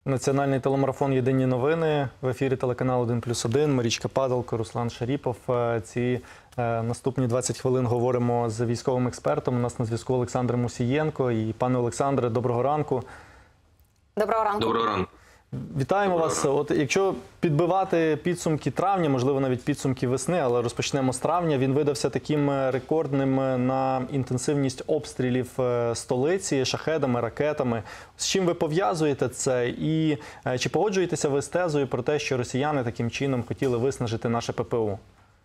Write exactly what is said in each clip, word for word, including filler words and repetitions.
Національний телемарафон «Єдині новини». В ефірі телеканалу один плюс один. Марічка Падалко, Руслан Шаріпов. Ці е, наступні двадцять хвилин говоримо з військовим експертом. У нас на зв'язку Олександр Мусієнко. І, пане Олександре, доброго ранку. Доброго ранку. Доброго ранку. Вітаємо вас. От якщо підбивати підсумки травня, можливо, навіть підсумки весни, але розпочнемо з травня, він видався таким рекордним на інтенсивність обстрілів столиці шахедами, ракетами. З чим ви пов'язуєте це? І чи погоджуєтеся ви з тезою про те, що росіяни таким чином хотіли виснажити наше ППО?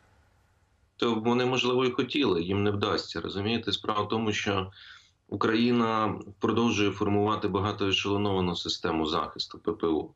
То вони, можливо, і хотіли, їм не вдасться. Розумієте, справа в тому, що Україна продовжує формувати багатоешелоновану систему захисту ППО.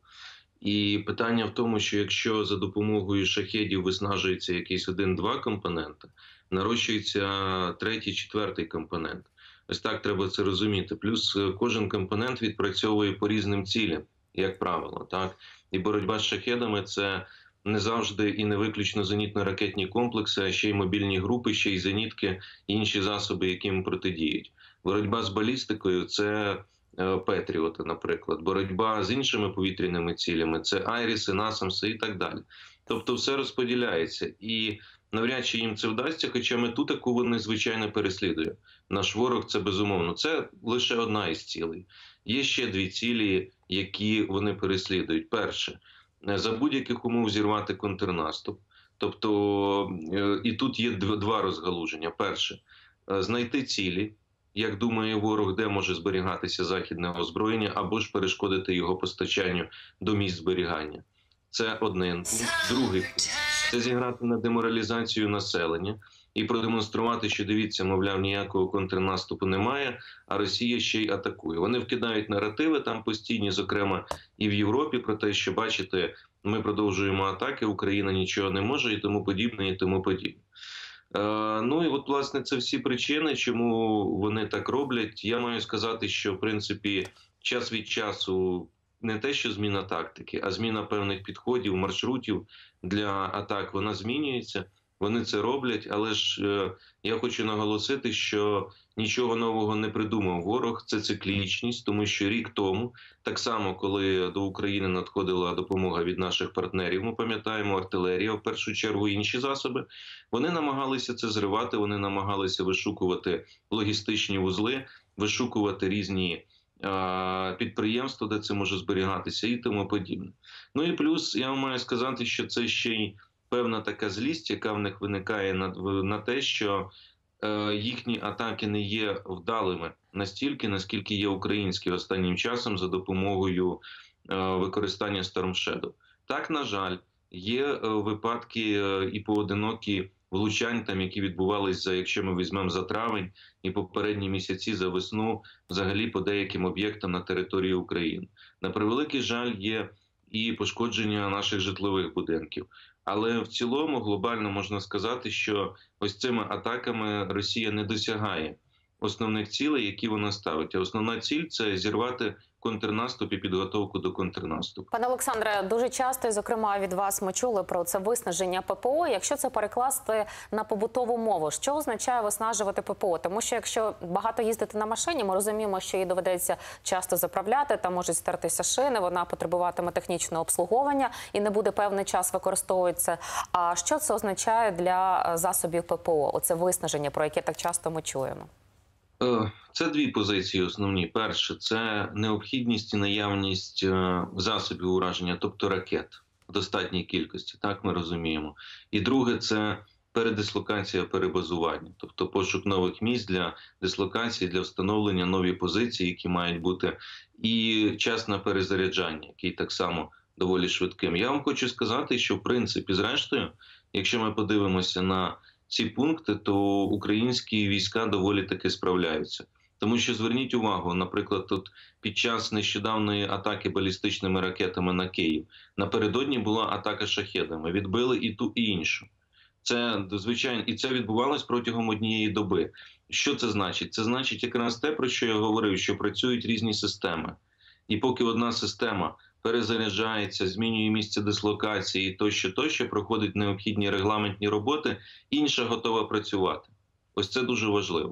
І питання в тому, що якщо за допомогою шахедів виснажується якийсь один-два компоненти, нарощується третій, четвертий компонент. Ось так треба це розуміти. Плюс кожен компонент відпрацьовує по різним цілям, як правило. Так? І боротьба з шахедами – це не завжди і не виключно зенітно-ракетні комплекси, а ще й мобільні групи, ще й зенітки, і інші засоби, яким протидіють. Боротьба з балістикою – це Петріоти, наприклад. Боротьба з іншими повітряними цілями – це Айріси, Насамси і так далі. Тобто все розподіляється. І навряд чи їм це вдасться, хоча мету таку вони, звичайно, переслідують. Наш ворог – це безумовно. Це лише одна із цілей. Є ще дві цілі, які вони переслідують. Перше – за будь-яких умов зірвати контрнаступ. Тобто і тут є два розгалуження. Перше – знайти цілі, як думає ворог, де може зберігатися західне озброєння, або ж перешкодити його постачанню до місць зберігання. Це один пункт. Другий пункт – це зіграти на деморалізацію населення і продемонструвати, що, дивіться, мовляв, ніякого контрнаступу немає, а Росія ще й атакує. Вони вкидають наративи там постійні, зокрема і в Європі, про те, що, бачите, ми продовжуємо атаки, Україна нічого не може і тому подібне, і тому подібне. Ну і от, власне, це всі причини, чому вони так роблять. Я маю сказати, що, в принципі, час від часу не те, що зміна тактики, а зміна певних підходів, маршрутів для атак, вона змінюється. Вони це роблять, але ж е, я хочу наголосити, що нічого нового не придумав ворог, це циклічність, тому що рік тому, так само, коли до України надходила допомога від наших партнерів, ми пам'ятаємо, артилерія, в першу чергу інші засоби, вони намагалися це зривати, вони намагалися вишукувати логістичні вузли, вишукувати різні е, підприємства, де це може зберігатися і тому подібне. Ну і плюс, я маю сказати, що це ще й певна така злість, яка в них виникає на, на те, що е, їхні атаки не є вдалими настільки, наскільки є українські останнім часом за допомогою е, використання Storm Shadow. Так, на жаль, є е, випадки е, і поодинокі влучань, там, які відбувалися, якщо ми візьмемо за травень і попередні місяці за весну, взагалі по деяким об'єктам на території України. На превеликий жаль, є і пошкодження наших житлових будинків. Але в цілому глобально можна сказати, що ось цими атаками Росія не досягає основних цілей, які вона ставить. А основна ціль – це зірвати контрнаступ і підготовку до контрнаступу. Пане Олександре, дуже часто, і зокрема від вас, ми чули про це виснаження ППО. Якщо це перекласти на побутову мову, що означає виснажувати ППО? Тому що якщо багато їздити на машині, ми розуміємо, що її доведеться часто заправляти, там можуть стертися шини, вона потребуватиме технічного обслуговування і не буде певний час використовуватися. А що це означає для засобів ППО? Оце виснаження, про яке так часто ми чуємо. Це дві позиції основні. Перше – це необхідність і наявність засобів ураження, тобто ракет в достатній кількості, так ми розуміємо. І друге – це передислокація, перебазування, тобто пошук нових місць для дислокації, для встановлення нові позиції, які мають бути, і час на перезаряджання, який так само доволі швидким. Я вам хочу сказати, що в принципі, зрештою, якщо ми подивимося на ці пункти, то українські війська доволі таки справляються. Тому що, зверніть увагу, наприклад, тут під час нещодавної атаки балістичними ракетами на Київ, напередодні була атака шахедами, відбили і ту, і іншу. Це, звичайно, і це відбувалось протягом однієї доби. Що це значить? Це значить якраз те, про що я говорив, що працюють різні системи. І поки одна система перезаряджається, змінює місце дислокації, тощо, тощо, проходить необхідні регламентні роботи, інша готова працювати. Ось це дуже важливо.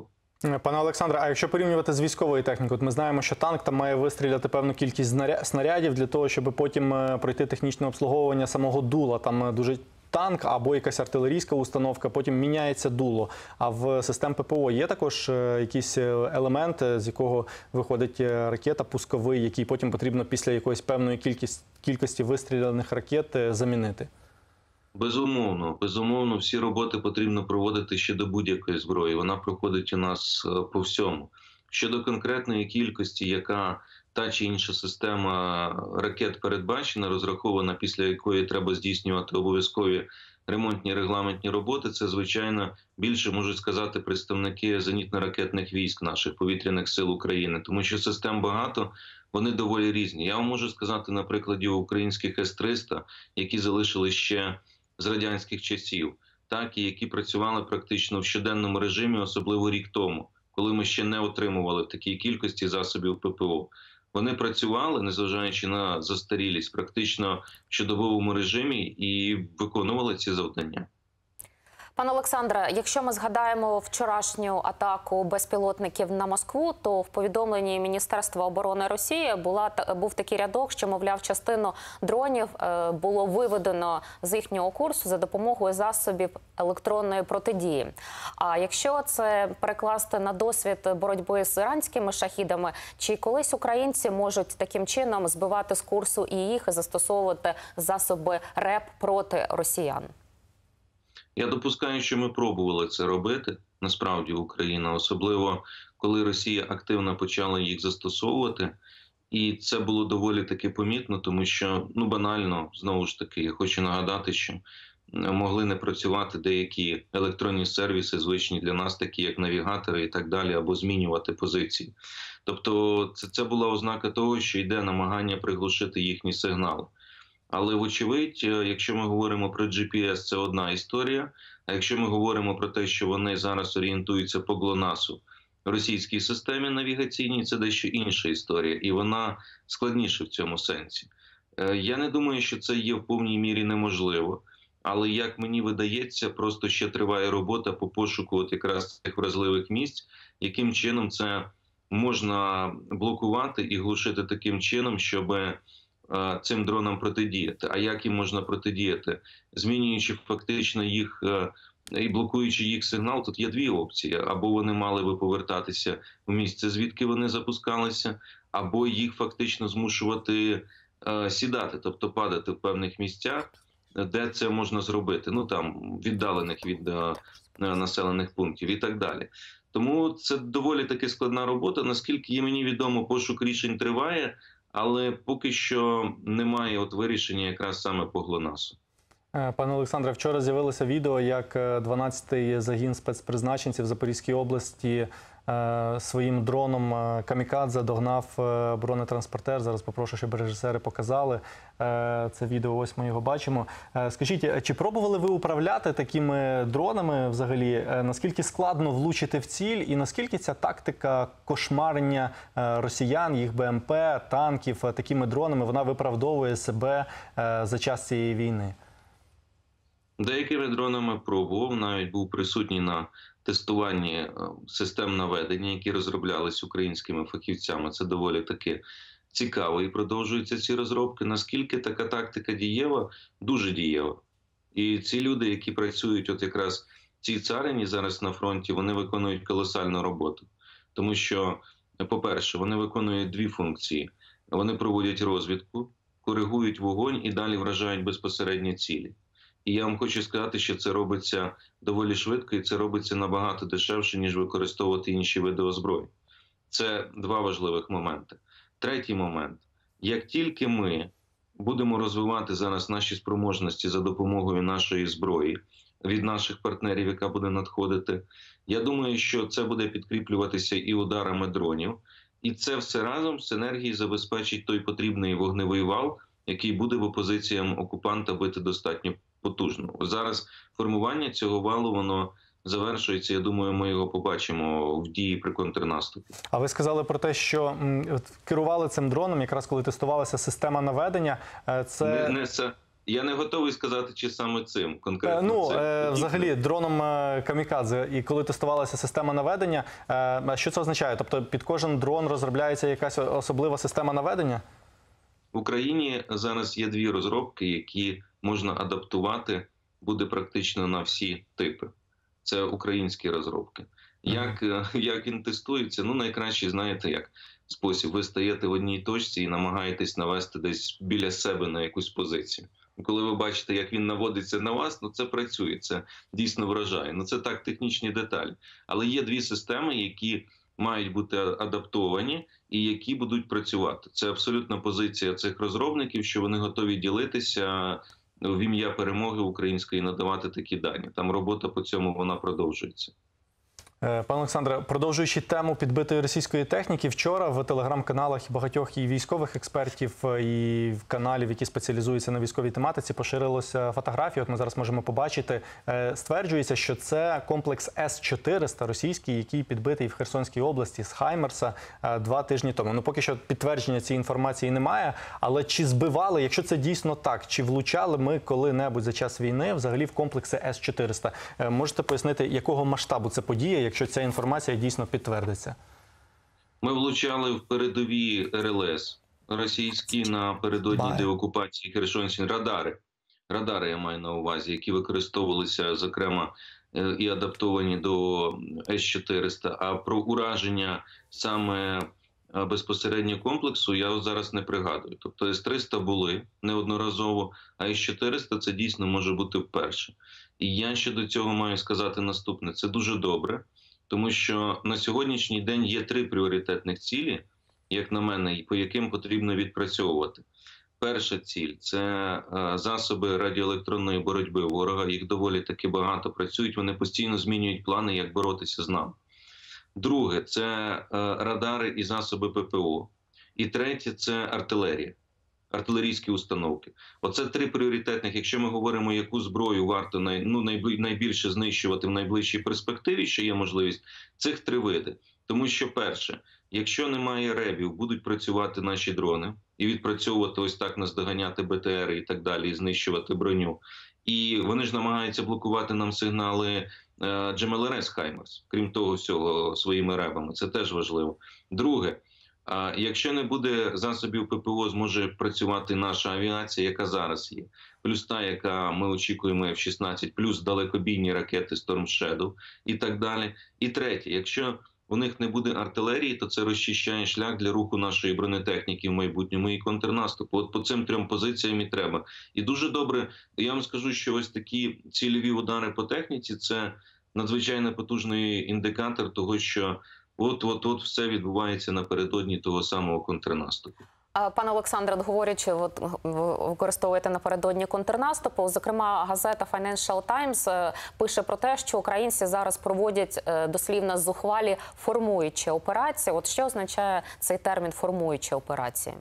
Пане Олександре, а якщо порівнювати з військовою технікою, от ми знаємо, що танк там має вистріляти певну кількість знаря- снарядів для того, щоб потім е, пройти технічне обслуговування самого дула. Там е, дуже танк або якась артилерійська установка, потім міняється дуло. А в систем ППО є також е, якийсь елемент, е, з якого виходить е, ракета пусковий, який потім потрібно після якоїсь певної кількість, кількості вистріляних ракет е, замінити? Безумовно, безумовно, всі роботи потрібно проводити ще до будь-якої зброї. Вона проходить у нас е, по всьому. Щодо конкретної кількості, яка та чи інша система ракет передбачена, розрахована, після якої треба здійснювати обов'язкові ремонтні регламентні роботи, це, звичайно, більше можуть сказати представники зенітно-ракетних військ наших повітряних сил України, тому що систем багато, вони доволі різні. Я вам можу сказати на прикладі українських С триста, які залишили ще з радянських часів, так і які працювали практично в щоденному режимі, особливо рік тому, коли ми ще не отримували такій кількості засобів ППО. Вони працювали, незважаючи на застарілість, практично в щодобовому режимі і виконували ці завдання. Пане Олександре, якщо ми згадаємо вчорашню атаку безпілотників на Москву, то в повідомленні Міністерства оборони Росії була, був такий рядок, що, мовляв, частину дронів е, було виведено з їхнього курсу за допомогою засобів електронної протидії. А якщо це перекласти на досвід боротьби з іранськими шахідами, чи колись українці можуть таким чином збивати з курсу і їх, і застосовувати засоби РЕП проти росіян? Я допускаю, що ми пробували це робити, насправді, Україна, особливо коли Росія активно почала їх застосовувати. І це було доволі таки помітно, тому що, ну, банально, знову ж таки, я хочу нагадати, що могли не працювати деякі електронні сервіси, звичні для нас, такі як навігатори і так далі, або змінювати позиції. Тобто це, це була ознака того, що йде намагання приглушити їхні сигнали. Але, вочевидь, якщо ми говоримо про Джі Пі Ес, це одна історія. А якщо ми говоримо про те, що вони зараз орієнтуються по ГЛОНАССу, російській системі навігаційній, це дещо інша історія. І вона складніша в цьому сенсі. Я не думаю, що це є в повній мірі неможливо. Але, як мені видається, просто ще триває робота по пошуку от якраз цих вразливих місць, яким чином це можна блокувати і глушити таким чином, щоб цим дронам протидіяти. А як їм можна протидіяти? Змінюючи фактично їх і блокуючи їх сигнал, тут є дві опції. Або вони мали би повертатися в місце, звідки вони запускалися, або їх фактично змушувати е, сідати, тобто падати в певних місцях, де це можна зробити. Ну там, віддалених від е, населених пунктів і так далі. Тому це доволі таки складна робота. Наскільки є мені відомо, пошук рішень триває, але поки що немає от вирішення якраз саме по ГЛОНАССу. Пане Олександре, вчора з'явилося відео, як дванадцятий загін спецпризначенців Запорізької області своїм дроном камікадзе догнав бронетранспортер. Зараз попрошу, щоб режисери показали це відео. Ось ми його бачимо. Скажіть, чи пробували ви управляти такими дронами взагалі? Наскільки складно влучити в ціль і наскільки ця тактика кошмарення росіян, їх Б М Пе, танків такими дронами, вона виправдовує себе за час цієї війни? Деякими дронами пробував, навіть був присутній на тестуванні систем наведення, які розроблялись українськими фахівцями. Це доволі таки цікаво і продовжуються ці розробки. Наскільки така тактика дієва? Дуже дієва. І ці люди, які працюють от якраз в цій царині зараз на фронті, вони виконують колосальну роботу. Тому що, по-перше, вони виконують дві функції. Вони проводять розвідку, коригують вогонь і далі вражають безпосередньо цілі. І я вам хочу сказати, що це робиться доволі швидко, і це робиться набагато дешевше, ніж використовувати інші види озброєнь. Це два важливих моменти. Третій момент. Як тільки ми будемо розвивати зараз наші спроможності за допомогою нашої зброї, від наших партнерів, яка буде надходити, я думаю, що це буде підкріплюватися і ударами дронів. І це все разом в синергії забезпечить той потрібний вогневий вал, який буде в опозиціям окупанта бити достатньо потужно. Зараз формування цього валу, воно завершується. Я думаю, ми його побачимо в дії при контрнаступі. А ви сказали про те, що м, керували цим дроном, якраз коли тестувалася система наведення. Це... Не, не, це, Я не готовий сказати, чи саме цим конкретно. Е, Ну, цим. е, взагалі, дроном е, камікадзе, і коли тестувалася система наведення, е, що це означає? Тобто під кожен дрон розробляється якась особлива система наведення? В Україні зараз є дві розробки, які можна адаптувати, буде практично на всі типи. Це українські розробки. Як, е, як він тестується? Ну, найкраще, знаєте, як спосіб. Ви стаєте в одній точці і намагаєтесь навести десь біля себе на якусь позицію. Коли ви бачите, як він наводиться на вас, ну це працює, це дійсно вражає. Ну це так, технічні деталі. Але є дві системи, які мають бути адаптовані і які будуть працювати. Це абсолютна позиція цих розробників, що вони готові ділитися в ім'я перемоги української, надавати такі дані. Там робота по цьому, вона продовжується. Пане Олександре, продовжуючи тему підбитої російської техніки, вчора в телеграм-каналах багатьох і військових експертів, і каналів, які спеціалізуються на військовій тематиці, поширилося фотографії. От ми зараз можемо побачити. Стверджується, що це комплекс С чотириста російський, який підбитий в Херсонській області з Хаймерса два тижні тому. Ну, поки що підтвердження цієї інформації немає, але чи збивали, якщо це дійсно так, чи влучали ми коли-небудь за час війни взагалі в комплекси С чотириста? Можете пояснити, якого масштабу це подія, якщо ця інформація дійсно підтвердиться? Ми влучали в передові Р Л С російські напередодні Бай. деокупації Херсонщини. Радари. Радари я маю на увазі, які використовувалися, зокрема, е, і адаптовані до С чотириста. А про ураження саме е, безпосередньо комплексу я от зараз не пригадую. Тобто С триста були неодноразово, а С чотириста це дійсно може бути вперше. І я щодо цього маю сказати наступне. Це дуже добре. Тому що на сьогоднішній день є три пріоритетних цілі, як на мене, і по яким потрібно відпрацьовувати. Перша ціль – це е, засоби радіоелектронної боротьби ворога. Їх доволі таки багато працюють, вони постійно змінюють плани, як боротися з нами. Друге – це е, радари і засоби П П О. І третє – це артилерія, артилерійські установки. Оце три пріоритетних. Якщо ми говоримо, яку зброю варто най, ну, найбільше знищувати в найближчій перспективі, що є можливість, цих три види. Тому що, перше, якщо немає ребів, будуть працювати наші дрони і відпрацьовувати ось так, наздоганяти Б Т Р і так далі, і знищувати броню. І вони ж намагаються блокувати нам сигнали е, Джем Л Р С Хаймерс, крім того всього, своїми ребами. Це теж важливо. Друге, а якщо не буде засобів П П О, зможе працювати наша авіація, яка зараз є. Плюс та, яка ми очікуємо Ф шістнадцять, плюс далекобійні ракети Storm Shadow і так далі. І третє, якщо у них не буде артилерії, то це розчищає шлях для руху нашої бронетехніки в майбутньому і контрнаступу. От по цим трьом позиціям і треба. І дуже добре, я вам скажу, що ось такі цільові удари по техніці – це надзвичайно потужний індикатор того, що от-от-от все відбувається напередодні того самого контрнаступу. Пане Олександре, говорячи, от, використовуєте напередодні контрнаступу. Зокрема, газета Financial Times пише про те, що українці зараз проводять дослівно зухвалі формуючі операції. От що означає цей термін «формуючі операції»?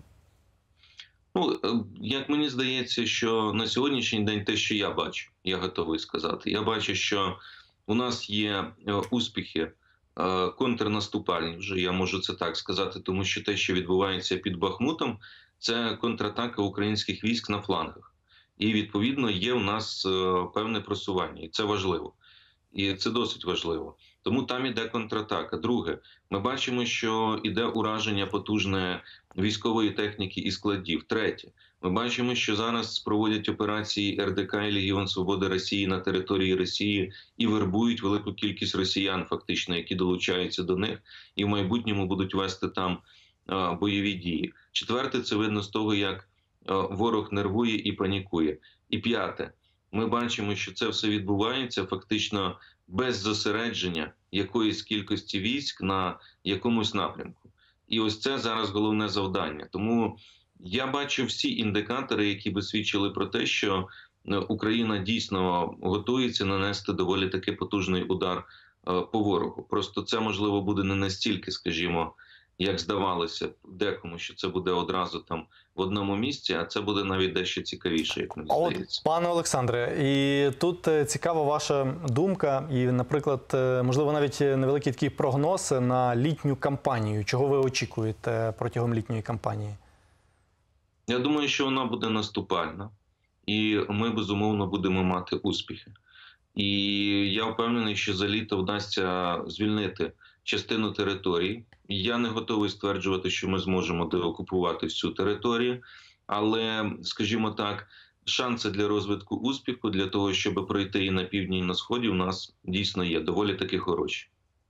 Ну, як мені здається, що на сьогоднішній день те, що я бачу, я готовий сказати. Я бачу, що у нас є успіхи контрнаступальні, вже я можу це так сказати, тому що те, що відбувається під Бахмутом, це контратака українських військ на флангах. І, відповідно, є у нас певне просування, і це важливо. І це досить важливо. Тому там іде контратака. Друге, ми бачимо, що іде ураження потужне військової техніки і складів. Третє, ми бачимо, що зараз проводять операції Р Д К і Легіон Свободи Росії на території Росії і вербують велику кількість росіян, фактично, які долучаються до них, і в майбутньому будуть вести там а, бойові дії. Четверте, це видно з того, як а, ворог нервує і панікує. І п'яте, ми бачимо, що це все відбувається фактично без зосередження якоїсь кількості військ на якомусь напрямку. І ось це зараз головне завдання. Тому я бачу всі індикатори, які би свідчили про те, що Україна дійсно готується нанести доволі таки потужний удар по ворогу. Просто це, можливо, буде не настільки, скажімо, як здавалося декому, що це буде одразу там в одному місці, а це буде навіть дещо цікавіше, як мені здається. От, пане Олександре, і тут цікава ваша думка і, наприклад, можливо, навіть невеликий такий прогноз на літню кампанію. Чого ви очікуєте протягом літньої кампанії? Я думаю, що вона буде наступальна. і ми, безумовно, будемо мати успіхи. І я впевнений, що за літо вдасться звільнити частину територій. Я не готовий стверджувати, що ми зможемо деокупувати всю територію, але, скажімо так, шанси для розвитку успіху, для того, щоб пройти і на півдні, і на сході, у нас дійсно є доволі таки хороші.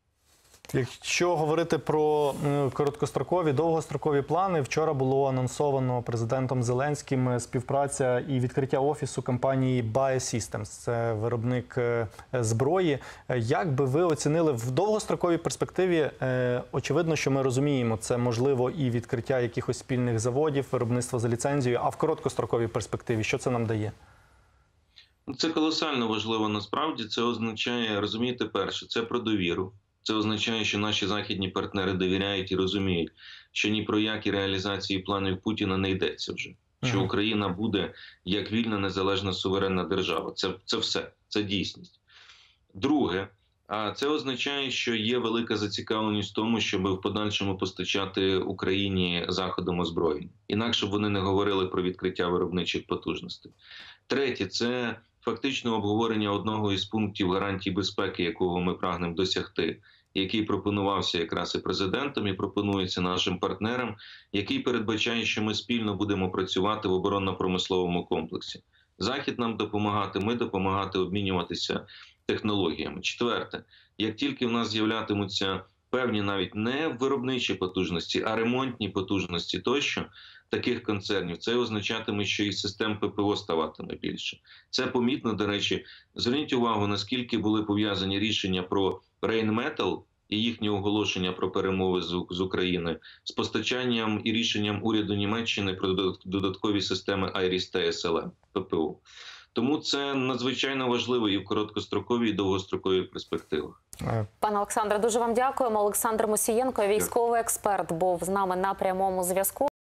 Якщо говорити про е, короткострокові, довгострокові плани, вчора було анонсовано президентом Зеленським співпраця і відкриття офісу компанії BioSystems. Це виробник е, зброї. Е, Як би ви оцінили в довгостроковій перспективі? Е, Очевидно, що ми розуміємо, це можливо і відкриття якихось спільних заводів, виробництво за ліцензією, а в короткостроковій перспективі що це нам дає? Це колосально важливо насправді. Це означає, розумієте, перше, це про довіру. Це означає, що наші західні партнери довіряють і розуміють, що ні про які реалізації планів Путіна не йдеться вже. Що Ага. Україна буде як вільна, незалежна, суверенна держава. Це, це все, це дійсність. Друге, а це означає, що є велика зацікавленість в тому, щоб в подальшому постачати Україні заходом озброєння. Інакше б вони не говорили про відкриття виробничих потужностей. Третє, це фактично обговорення одного із пунктів гарантій безпеки, якого ми прагнемо досягти, який пропонувався якраз і президентом, і пропонується нашим партнерам, який передбачає, що ми спільно будемо працювати в оборонно-промисловому комплексі. Захід нам допомагати, ми допомагати обмінюватися технологіями. Четверте, як тільки в нас з'являтимуться певні навіть не виробничі потужності, а ремонтні потужності тощо таких концернів, це означатиме, що і систем ППО ставатиме більше. Це помітно, до речі. Зверніть увагу, наскільки були пов'язані рішення про Rheinmetall і їхнє оголошення про перемови з, з Україною з постачанням і рішенням уряду Німеччини про додаткові системи Айріс та ес ел ем ППО. Тому це надзвичайно важливо і в короткостроковій, і довгостроковій перспективах. Пане Олександре, дуже вам дякуємо. Олександр Мусієнко, військовий експерт, був з нами на прямому зв'язку.